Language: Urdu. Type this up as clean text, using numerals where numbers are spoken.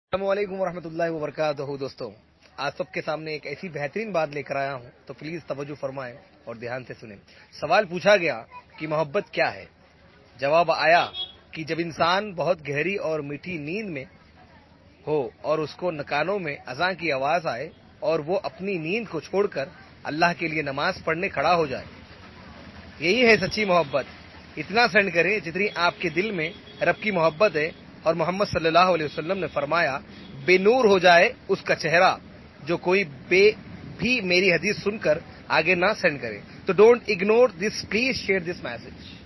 السلام علیکم ورحمۃ اللہ وبرکاتہ دوستوں، آج سب کے سامنے ایک ایسی بہترین بات لے کر آیا ہوں، تو پلیز توجہ فرمائیں اور دھیان سے سنیں۔ سوال پوچھا گیا کہ محبت کیا ہے؟ جواب آیا کہ جب انسان بہت گہری اور میٹھی نیند میں ہو اور اس کو کانوں میں اذان کی آواز آئے اور وہ اپنی نیند کو چھوڑ کر اللہ کے لیے نماز پڑھنے کھڑا ہو جائے، یہی ہے سچی محبت۔ اتنا سینڈ کریں جتنی آپ کے دل میں رب کی محبت ہے، اور محمد صلی اللہ علیہ وسلم نے فرمایا بے نور ہو جائے اس کا چہرہ جو کوئی بھی میری حدیث سن کر آگے نہ سینڈ کرے۔ تو don't ignore this, please share this message.